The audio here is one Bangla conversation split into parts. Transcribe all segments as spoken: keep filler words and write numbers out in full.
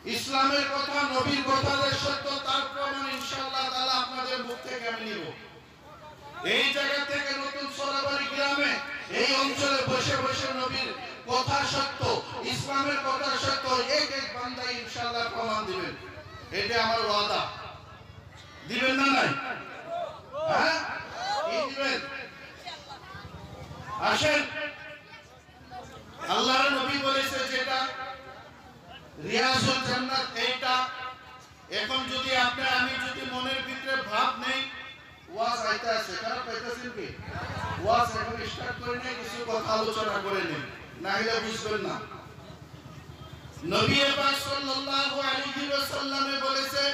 ইসলামের কথা, নবীর কথা যে সত্য তার প্রমাণ ইনশাআল্লাহ তাআলা আপনাদের মুখ থেকে আমি নিব। এই জায়গা থেকে নতুন সোনাবাড়ি গ্রামে এই অঞ্চলে বসে বসে নবীর কথা সত্য, ইসলামের কথা সত্য, এক এক বান্দা ইনশাআল্লাহ প্রমাণ দিবেন। এটা আমার ওয়াদা। দিবেন না নাই? হ্যাঁ, কি দিবেন? আসেন, আল্লাহর নবী বলেছে যেটা রিয়াজুল জান্নাত এইটা। এখন যদি আপনি আমি যদি মনের ভিতরে ভাব নেই ওয়াজ আইতে আছে, কারণ পাইতেছেন কি ওয়াজ এখন স্টার্ট করে নেই, কিছু কথা আলোচনা করে নেই, না হলে বুঝবেন না। নবী পাক সাল্লাল্লাহু আলাইহি ওয়াসাল্লাম বলেছে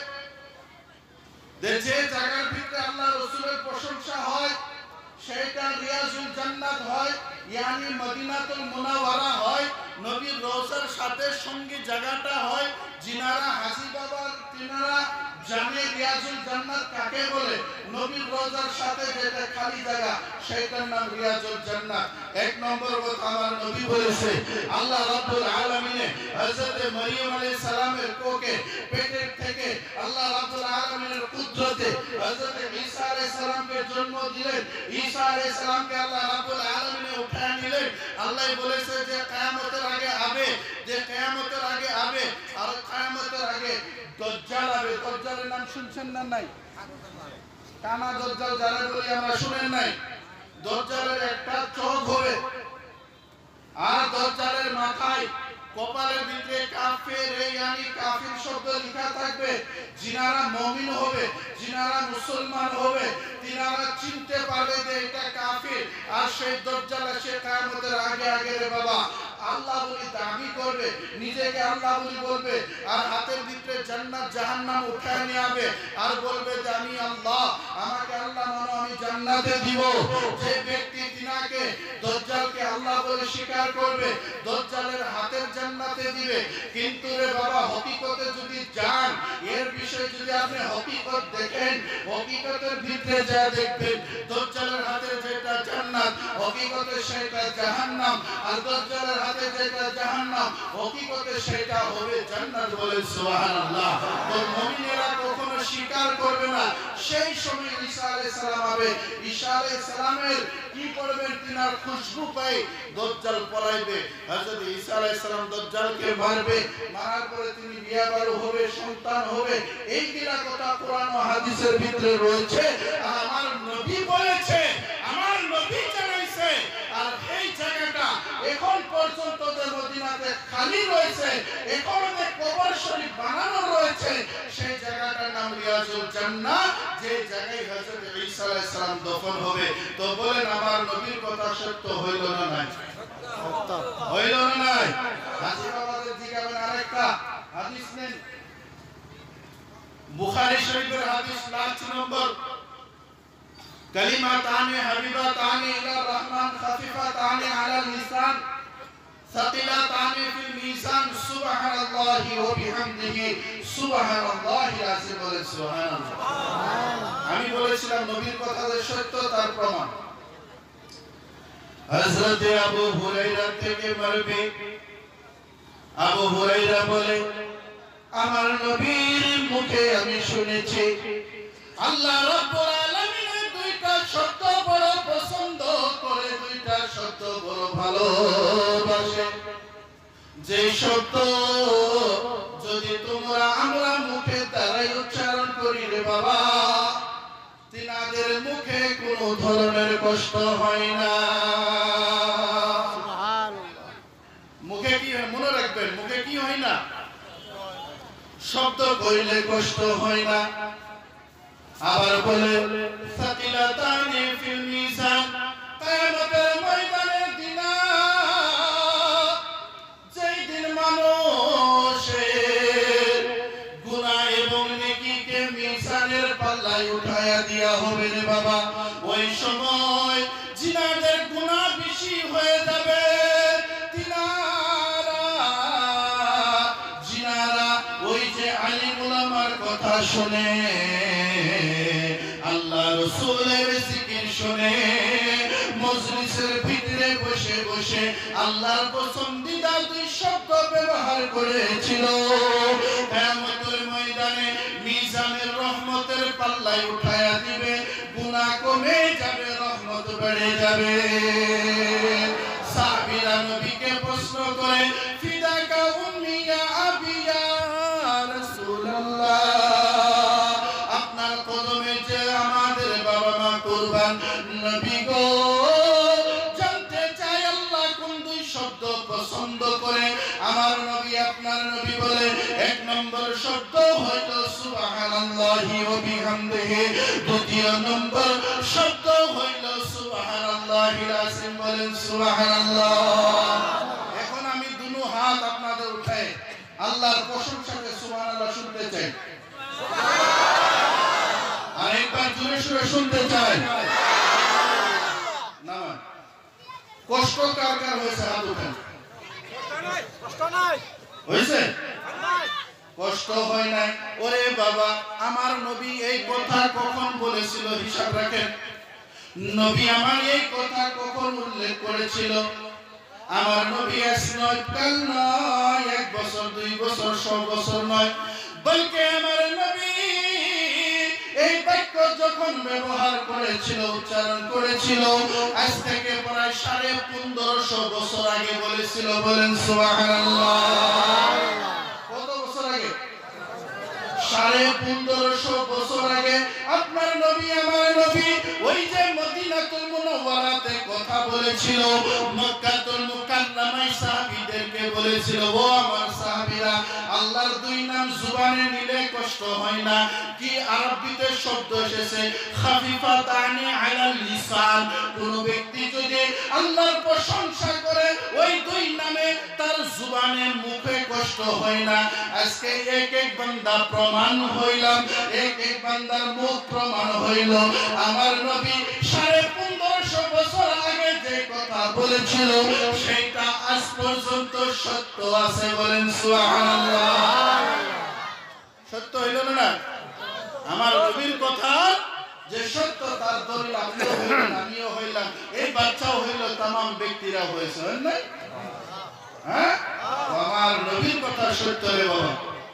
যে যে জায়গার ভিতরে আল্লাহ রাসূলের প্রশংসা হয় সেটা রিয়াজুল জান্নাত হয়, ইয়ানি মদিনাতুল মুনাওয়ারা হয়, নবীর রওজার সাথে সঙ্গী জায়গাটা হয়। যিনারা হাজী বাবা তিনারা জানে রিয়াজুল জান্নাত কাকে বলে। নবীর রওজার সাথে যেটা খালি জায়গা সেটার নাম রিয়াজুল জান্নাত। এক নম্বর কথা আমার নবী বলেছে আল্লাহ রাব্বুল আলামিন হযরত মরিয়ম আলাইহিস সালামের কোকে পেটের থেকে আল্লাহ রাব্বুল আলামিনের কুদরতে হযরত ঈসা আলাইহিস সালামকে জন্ম দিলেন। ঈসা আলাইহিস সালামকে আল্লাহ রাব্বুল আলামিন উঠায় নিলেন। আল্লাহ বলেছে যে কিয়ামতের আগে আবে, যে কিয়ামতের আগে আবে, আর কিয়ামতের আগে দাজ্জাল আবে। দাজ্জালের নাম শুনছেন না? নাই? কানা দাজ্জাল যারা বলি আমরা শুনেন নাই? দাজ্জালের একটা চোখ হবে, আর দাজ্জালের মাথায় কপালের ভিতরে কাফের ইয়ানি কাফির শব্দ লেখা থাকবে। যিনারা মুমিন হবে, যিনারা মুসলমান হবে, তিনারা চিনতে পারবে যে এটা কাফির। আর সেই দাজ্জাল সে কিয়ামতের আগে আগে রে বাবা আল্লাহ বলি দাবি করবে, নিজেকে আল্লাহ বলি বলবে, আর হাতের ভিতরে জান্নাত জাহান্নাম উঠায় নিয়ে আসবে, আর বলবে যে আমি আল্লাহ, আমাকে আল্লাহ মানো, আমি জান্নাতে দিব। যে ব্যক্তি তিনাকে দাজ্জালকে আল্লাহ বলে স্বীকার করবে, দাজ্জালের হাতের জান্নাতে দিবে। কিন্তু রে বাবা হকিকতে যদি যান, এর বিষয়ে যদি আপনি হকিকত দেখেন, হকিকতের ভিতরে যা দেখবেন দাজ্জালের হাতের যেটা জান্নাত হকিকতে সেটা জাহান্নাম, আর দাজ্জালের হাতে যেটা জাহান্নাম হকিকতে সেটা হবে জান্নাত। বলে সুবহানাল্লাহ। তো মুমিনেরা কখনো স্বীকার করবে না। সেই সময় ঈসা আলাইহিস সালাম হবে, ঈসা আলাইহিস সালামের কি করবেন তিনার খুশবু পাই দাজ্জাল পলাইবে। হযরত ঈসা আলাইহিস সালাম দাজ্জালকে মারবে, মারার পরে তিনি বিয়া বারো হবে, সন্তান হবে। এই কিরা কথা কোরআন ও হাদিসের ভিতরে রয়েছে, আর আমার নবী বলেছে, আমার নবী জানাইছে। আর এই জায়গাটা এখন পর্যন্ত যে মদিনাতে খালি রয়েছে, এখন যে কবর শরীফ বানানো রয়েছে, সেই জায়গাটার নাম রিয়াজুল জান্নাত, যে জায়গায় হযরত ঈসা আলাইহিস সালাম দফন হবে। তো বলেন আমার নবীর কথা সত্য হইল না নাই? সত্য হইল না নাই? হাজী বাবাদের জিজ্ঞাসা আরেকটা হাদিস নেন, বুখারী শরীফের হাদিস লাস্ট নম্বর, কালিমাতানি হাবিবাতানি ইলা রহমান খাফিফাতানি আলাল লিসান সাকিলাতানি ফিল মিজান সুবহানাল্লাহি ওয়া বিহামদিহি সুবহানাল্লাহি আযীম। বলে সুবহানাল্লাহ। আমি বলেছিলাম নবীর কথা যে সত্য তার প্রমাণ। হযরত আবু হুরায়রা থেকে মারবে, আবু হুরায়রা বলে আমার নবীর মুখে আমি শুনেছি আল্লাহ রাব্বুল আলামিন দুইটা শব্দ বড় পছন্দ করে, দুইটা শব্দ বড় ভালোবাসে। যে শব্দ যদি তোমরা আমরা মুখে দ্বারাই উচ্চারণ করি রে বাবা, তিনাদের মুখে কোনো ধরনের কষ্ট হয় না। মুখে কি মনে রাখবেন, মুখে কি হয় না? শব্দ কইলে কষ্ট হয় না। আবার বলে সাকিলাতানি ফিল মিজান, কিয়ামতের ময়দানে দিনা যেই দিন মানুষের গুনাহ এবং নেকিকে মিজানের পাল্লায় উঠায়া দেয়া হবে রে বাবা, ওই সময় জিনাদের গুনাহ বেশি হয়ে যাবে। তিনারা জিনারা ওই যে আলিম উলামার কথা শুনে, আল্লাহ রাসূলের জিকির শুনে, মজলিসের ভিতরে বসে বসে আল্লাহর পছন্দিদা দুই শব্দ ব্যবহার করেছিল, আল্লাহ উঠায়া দিবে, গুনাহ কমে যাবে, রহমত বেড়ে যাবে। সাহাবীরা নবীকে প্রশ্ন করে, ফিদাকা উম্মি ইয়া আবি ইয়া রাসূলুল্লাহ, আপনার কদমে যে আমাদের বাবা মা কুরবান, নবী গো জানতে চাই আল্লাহ কোন দুই শব্দ পছন্দ করে। আমার নবী আপনার নবী বলে, এক নম্বর শব্দ হয়তো সুবহানাল্লাহি ওয়া বিহামদিহি, দ্বিতীয় নম্বর শব্দ হইল সুবহানাল্লাহিল আযীম। বলেন সুবহানাল্লাহ। এখন আমি দুনো হাত আপনাদের উঠাই আল্লাহর প্রশংসাতে সুবহানাল্লাহ শুনতে চাই। আর একবার জোরে সুরে শুনতে চাই। না কষ্ট কার কার হয়েছে হাত উঠান। কষ্ট নাই হয়েছে? কষ্ট হয় নাই? ওরে বাবা, আমার নবী এই কথা কখন বলেছিল হিসাব রাখেন। নবী আমার এই কথা কখন উল্লেখ করেছিল? আমার নবী আজ নয়, কাল নয়, এক বছর, দুই বছর, ছ বছর নয়, বলকে আমার নবী এই বাক্য যখন ব্যবহার করেছিল, উচ্চারণ করেছিল, আজ থেকে প্রায় সাড়ে পনেরোশো বছর আগে বলেছিল। বলেন সুবহানাল্লাহ। কত বছর আগে? সাড়ে পনেরোশো বছর আগে আপনার নবী আমার নবী ওই যে মদিনাতুল মুনাওয়ারাতে কথা বলেছিল, মক্কাতুল মুকাররমায় সাহাবীদেরকে বলেছিল, ও আমার সাহাবীরা, আল্লাহর দুই নাম জবানে নিলে কষ্ট হয় না। কি আরবিতে শব্দ এসেছে, খাফিফাতানি আলাল লিসান। কোন ব্যক্তি যদি আল্লাহর প্রশংসা করে ওই দুই নামে তার জবানে মুখে কষ্ট হয় না। আজকে এক এক বান্দা প্রমাণ হইলাম, এক এক বান্দার মুখ প্রমাণ হইল। আমার নবী সাড়ে পনেরোশো বছর আগে যে কথা বলেছিল সেটা আজ পর্যন্ত সত্য আছে। বলেন সুবহানাল্লাহ। সত্য হইল না? আমার নবীর কথা যে সত্য তার দলিল আপনিও হইলেন, আমিও হইলাম, এই বাচ্চাও হইল, তামাম ব্যক্তিরা হয়েছে। হ্যাঁ, আমার নবীর কথা সত্য রে বাবা।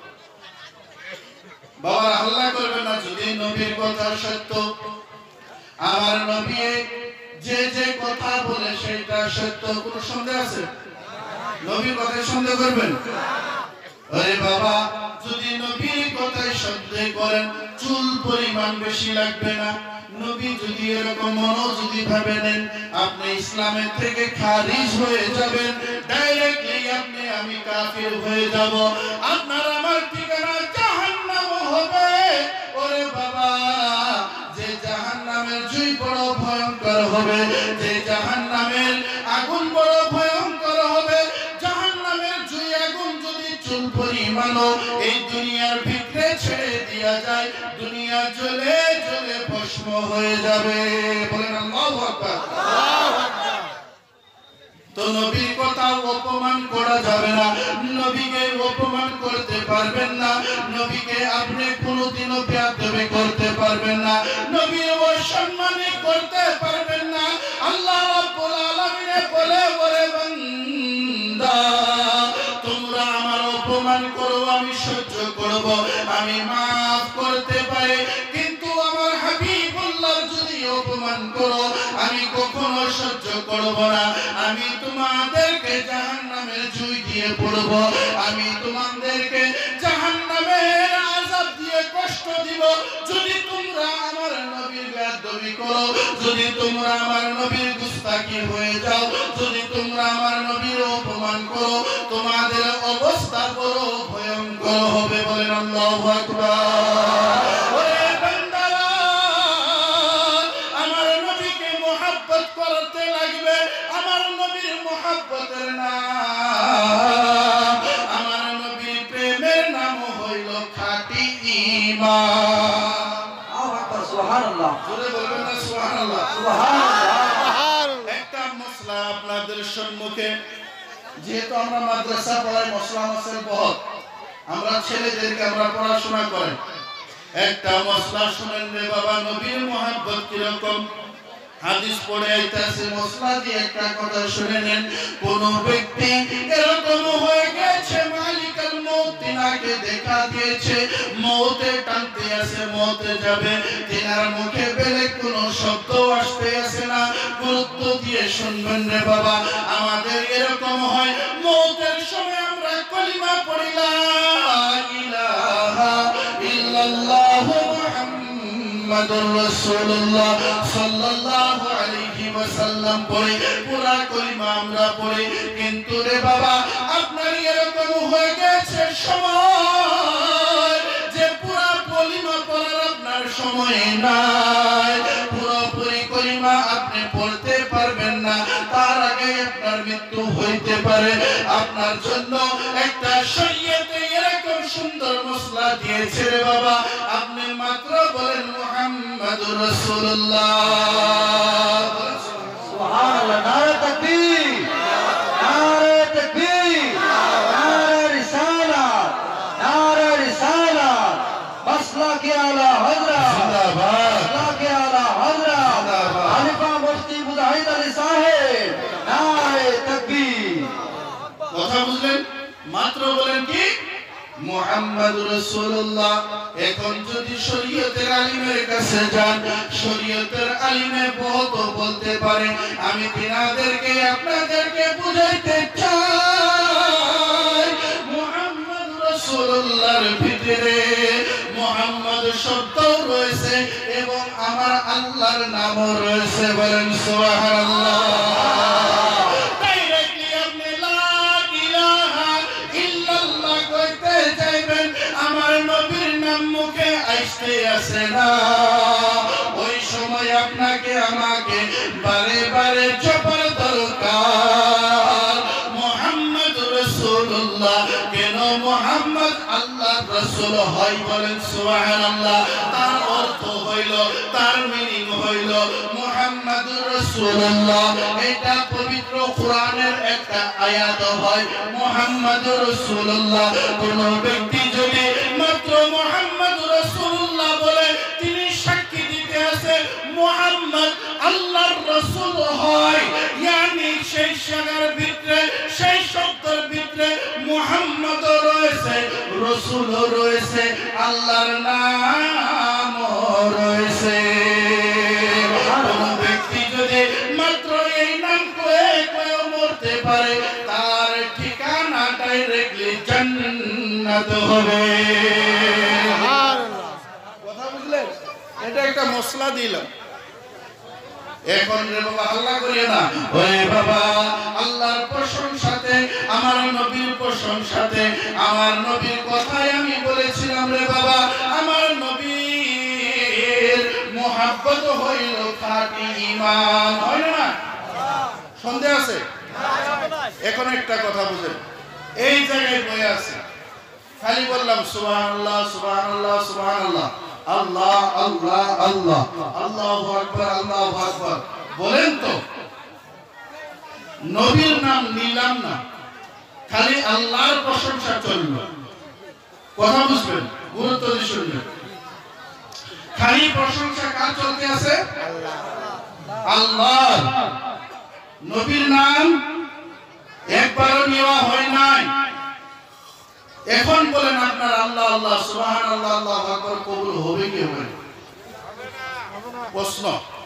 বাবা আল্লাহ করবেন না যদি নবীর কথা সত্য। আমার নবী যে যে কথা বলে সেটা সত্য, কোনো সন্দেহ আছে? নবীর কথায় সন্দেহ করবেন? আরে বাবা, যদি নবীর কথায় সন্দেহ করেন চুল পরিমাণ বেশি লাগবে না। নবী যদি এরকম মনোযোগী ভাবে নেন, আপনি ইসলামের থেকে খারিজ হয়ে যাবেন, ডাইরেক্টলি আপনি আমি কাফির হয়ে যাব, আপনার আমার ঠিকানা জাহান্নাম হবে। ওরে বাবা, যে জাহান্নামের জুই বড় ভয়ঙ্কর হবে, যে জাহান্নামের আগুন বড় ভয়ঙ্কর হবে, জাহান্নামের জুই আগুন যদি চুল পরিমাণও এই দুনিয়ার ভিতরে ছেড়ে দিয়া যায়, দুনিয়া জ্বলে জ্বলে ভস্ম হয়ে যাবে। বলেন আল্লাহু আকবার। তো নবীর কথা অপমান করা যাবে না, নবীকে অপমান করতে পারবেন না, নবীকে আপনি কোনোদিনও বেয়াদবি করতে পারবেন না, নবীর অসম্মান করতে পারবেন না। আল্লাহ রাব্বুল আলামিন বলে, ওরে বান্দা, তোমরা আমার অপমান করো, আমি সহ্য করব, আমি মাফ করতে পারি, কিন্তু আমার হাবিবুল্লাহ যদি অপমান করো আমি কখনো সহ্য করব না। আমি তোমাদেরকে জাহান্নামের জুই দিয়ে পড়ব, আমি তোমাদেরকে জাহান্নামের আযাব দিয়ে কষ্ট দিব যদি তোমরা আমার নবীর বেয়াদবি করো, যদি তোমরা আমার নবীর গুস্তাখি হয়ে যাও, যদি তোমরা আমার নবীর অপমান করো, তোমাদের অবস্থা বড় ভয়ঙ্কর হবে। বলেন আল্লাহু আকবার। ওরে বান্দারা, আমার নবীকে মুহাব্বত করতে লাগবে। আমার নবীর মুহাব্বতের নাম, আমার নবীর প্রেমের নাম হইল খাঁটি ঈমান। সুবহানাল্লাহ। জোরে বলবেন না সুবহানাল্লাহ? সুবহানাল্লাহ। একটা মশলা আপনাদের সম্মুখে, যেহেতু আমরা মাদ্রাসা পড়াই, মশলা মাসের বহুত, আমরা ছেলেদেরকে আমরা পড়াশোনা করেন, একটা মশলা শুনেন রে বাবা, নবীর মুহাব্বত কিরকম। হাদিস পড়ে আইতাছে, মশলা দিয়ে একটা কথা শুনে নেন। কোন ব্যক্তি এরকম হয়ে গেছে মালিকাল মউত না আপনাকে দেখা দিয়েছে, মওতে টানতে আছে, মওতে যাবে, তিনার মুখে বেলে কোনো শব্দ আসতে আসে না। গুরুত্ব দিয়ে শুনবেন রে বাবা, আমাদের এরকম হয় মওতের সময় আমরা কলিমা পড়ি লা ইলাহা ইল্লাল্লাহু মুহাম্মাদুর রাসূলুল্লাহ সাল্লাল্লাহু আলাইহি ওয়াসাল্লাম পড়ি, পুরা কলিমা আমরা পড়ি। কিন্তু রে বাবা আপনার এরকম হয়ে গেছে সময় যে পুরা কলিমা পড়ার আপনার সময় নাই, পুরোপুরি কলিমা আপনি পড়তে পারবেন না, তার আগে আপনার মৃত্যু হইতে পারে। আপনার জন্য একটা শরীয়তে এরকম সুন্দর মসলা দিয়েছে রে বাবা, আপনি মাত্র বলেন মুহাম্মাদুর রাসূলুল্লাহ। সুবহানাল্লাহ, নারে তাকবীর, নারে তাকবীর, নারে রিসালাত, নারে রিসালাত, মাসলাকে আলা হযরত জিন্দাবাদ, মাসলাকে আলা হযরত জিন্দাবাদ, খলিফা মুফতি মুজাহিদ আলী সাহেব, নারে তাকবীর। কথা বুঝলেন? মাত্র বলেন কি মুহাম্মাদুর রাসূলুল্লাহ। এখন যদি শরীয়তের আলিমের কাছে যান, শরীয়তের আলিমে বহুত বলতে পারে, আমি তিনাদেরকে আপনাদেরকে বুঝাইতে চাই মুহাম্মাদুর রাসূলুল্লাহর ভিতরে মুহাম্মদ শব্দ রয়েছে এবং আমার আল্লাহর নামও রয়েছে। বলেন সুবহানাল্লাহ। ওই সময় আপনাকে আমাকে বারে বারে জপার দরকার মুহাম্মাদুর রাসূলুল্লাহ। কেন মুহাম্মদ আল্লাহর রাসূল হয়? বলেন সুবহানাল্লাহ। তার অর্থ হইল, তার মিনিং হইল মুহাম্মাদুর রাসূলুল্লাহ। এটা পবিত্র কোরআনের একটা আয়াত হয় মুহাম্মাদুর রাসূলুল্লাহ। কোন ব্যক্তি যদি মাত্র মুহাম্মাদুর রাসূলুল্লাহ বলে, তিনি সাক্ষী দিতে আছে মুহাম্মদ আল্লাহর রাসূল হয়, ইয়ানি সেই শাগার ভিতরে, সেই শব্দের ভিতরে মুহাম্মদ রয়েছে, রাসূল রয়েছে, আল্লাহর নামও রয়েছে। কোন ব্যক্তি যদি মাত্র এই নাম কয়ে কয়ে মরতে পারে, তার ঠিকানা ডাইরেক্টলি জান্নাত হবে। কথা বুঝলেন? এটা একটা মশলা দিলাম। এখন রে বাবা আল্লাহ করিয়ে না, ওরে বাবা আল্লাহর প্রশংসাতে, আমার নবীর প্রশংসাতে, আমার নবীর কথাই আমি বলেছিলাম রে বাবা, আমার নবীর মুহাব্বত হইল খাঁটি ঈমান। হয় না? সন্দেহ আছে? এখন একটা কথা বুঝেন, এই জায়গায় বয়ে আছে, খালি বললাম সুবহানাল্লাহ সুবহানাল্লাহ সুবহানাল্লাহ, আল্লাহ আল্লাহ আল্লাহ, আল্লাহু আকবার আল্লাহু আকবার বলেন তো, নবীর নাম নিলাম না, খালি আল্লাহর প্রশংসা চলল। কথা বুঝবেন, গুরুত্ব দিয়ে শুনবেন। খালি প্রশংসা কার চলতে আছে? আল্লাহ। নবীর নাম একবারও নেওয়া হয় নাই। এখন বলেন আপনার আল্লাহ আল্লাহ সুবহানাল্লাহ আল্লাহু আকবার কবুল হবে কি হবে না? প্রশ্ন।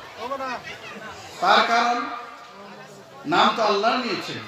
তার কারণ নাম তো আল্লাহ নিয়েছেন।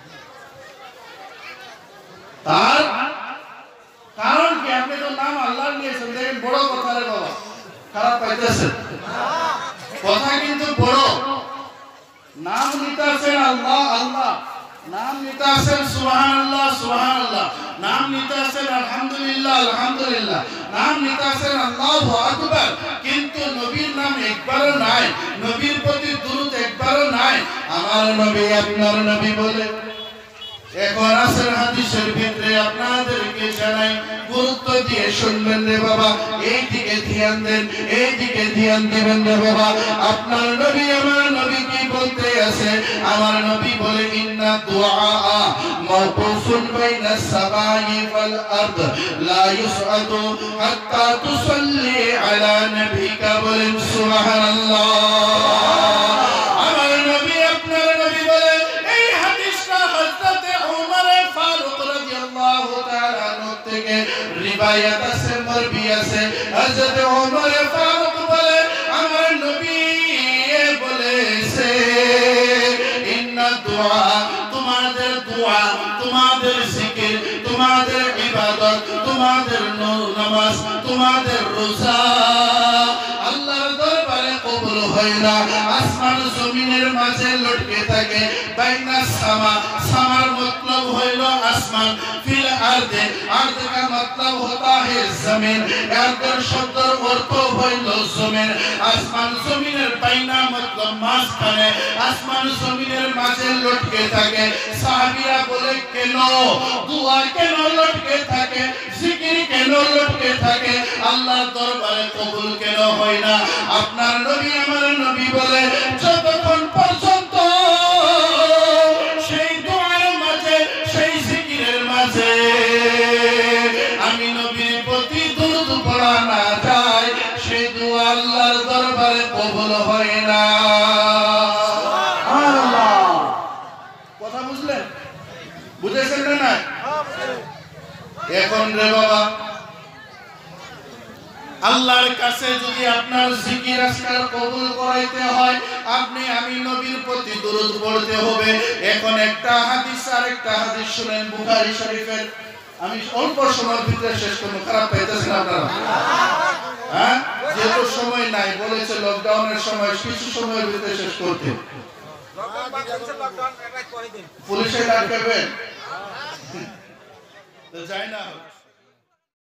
তার কারণ কি? আপনি তো নাম আল্লাহ নিয়েছেন। দেখেন বড় কথা রে বাবা, খারাপ পাইতেছেন? কথা কিন্তু বড়। নাম নিতে আছেন আল্লাহ আল্লাহ, নাম নিতে আছেন সুবহানাল্লাহ সুবহানাল্লাহ, নাম নিতে আছেন আলহামদুলিল্লাহ আলহামদুলিল্লাহ, নাম নিতে আছেন আল্লাহু আকবার, কিন্তু নবীর নাম একবারও নাই, নবীর প্রতি দুরূদ একবারও নাই। আমার নবী আপনার নবী বলে এখন আসেন হাদিসের ভিতরে আপনাদেরকে জানাই, গুরুত্ব দিয়ে শুনবেন রে বাবা, এই দিকে ধ্যান দেন, এই দিকে ধ্যান দিবেন রে বাবা। আপনার নবী আমার নবী কি বলতে আছে? আমার নবী বলে ইন্না দুআ মাওকুফুন বাইনাস সামাই ওয়াল আরদ লা ইসআদু হাত্তা তুসাল্লি আলা নবিকা। বলেন সুবহানাল্লাহ। আমার নবী আপনার নবী বলে, এই হাদিসটা হযরত ওমর ফারুক রাদিয়াল্লাহু তাআলা থেকে রিবায়াত আছে মরবি আছে হযরত ওমর ফারুক বলে আমার নবী বলেছে ইন্না দুআ তোমাদের দোয়া তোমাদের জিকির তোমাদের ইবাদত তোমাদের নামাজ তোমাদের রোজা আল্লাহর দরবারে কবুল হয় না আসমান জমিনের মাঝে লটকে থাকে বাইনা সামা সামার मतलब হইল আসমান ফিল আরদে আরদ का मतलब होता है जमीन আরদের শব্দের অর্থ হইল জমিন আসমান জমিনের বাইনা मतलब মাঝখানে আসমান জমিনের মাঝে লটকে থাকে সাহাবীরা বলে কেন দোয়া কেন লটকে থাকে জিকির কেন লটকে থাকে আল্লাহর দরবারে কবুল কেন হয় না আপনার নবী আমার নবী বলে যতক্ষণ পর্যন্ত সেই দোয়ার মাঝে সেই জিকিরের মাঝে আমি নবীর প্রতি দরুদ পড়া না যায় সেই দোয়া আল্লাহর দরবারে কবুল হয় না সুবহানাল্লাহ। কথা বুঝলেন বুঝেছেন না না এখন রে বাবা আল্লাহর কাছে যদি আপনার জিকির আজকার কবুল করাইতে হয় আপনি আমি নবীর প্রতি দরুদ পড়তে হবে এখন একটা হাদিস আর একটা হাদিস শুনেন বুখারী শরীফের আমি অল্প সময়ের ভিতরে শেষ করব খারাপ পাইতেছেন আপনারা হ্যাঁ যেহেতু সময় নাই বলেছে লকডাউনের সময় কিছু সময়ের ভিতরে শেষ করতে লকডাউন বাংলাদেশে লকডাউন এটা করে দিন পুলিশে ডাকবেন তো যাই না